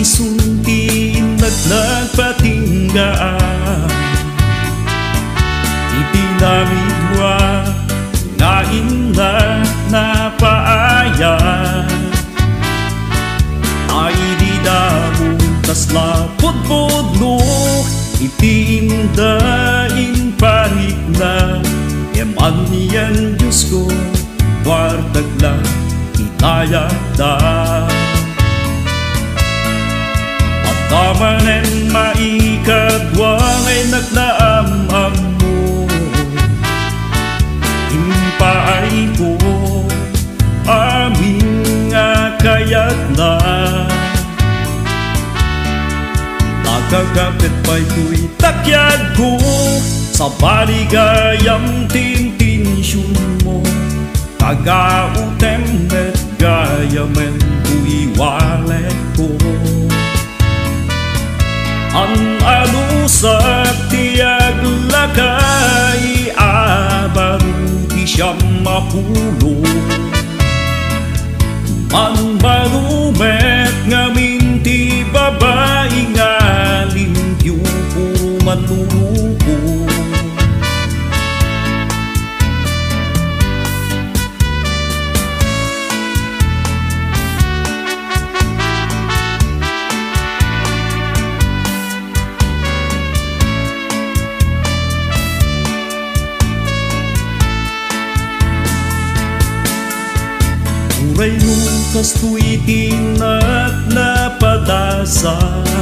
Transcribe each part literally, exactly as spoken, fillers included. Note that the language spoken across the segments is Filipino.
isuntin at nagpatinggaan. Ipinamidwa nga ina na paaya, ay di damo tas lapod-podlo, itindain panik na eman niyan Diyos ko, wartag lang itayada. At tamanen maikadwang ay naglaamam mo, impaay ko aming nga kayat na. Nagagapit pa'y ko'y takyag ko sa baligayang tintinsyon mo. Tagautem at gayamen ko'y walet ko. Ang alusak tiyag lakay abaruti siyang mapulo. Man barumet ngamin ti babae nga limpyo puro manluluko. Uray nukas to'y tinat na padasa,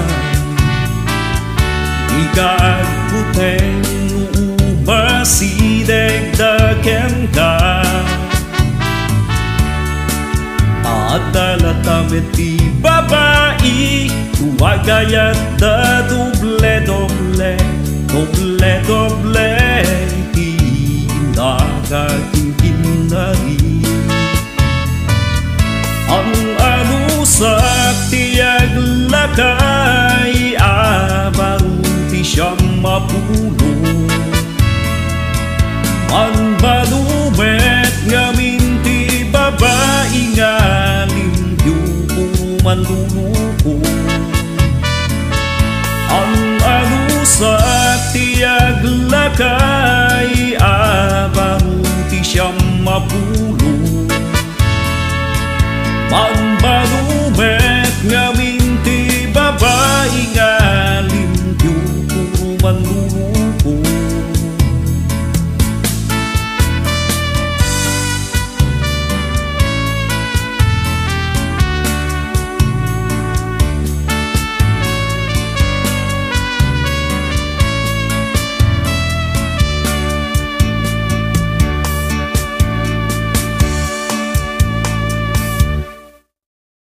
ikagputeng umasideg daken ka. At dalatamit ti babae, tuwagayat da doble-doble, doble-doble, ti nagagingginari. Ang alusak tiyag lakay abaruti siyang mapulo. Man balumet ngamin ti babae nga limpyo puro manluluko. Ang alusak tiyag lakay abaruti siyang mapulo. Man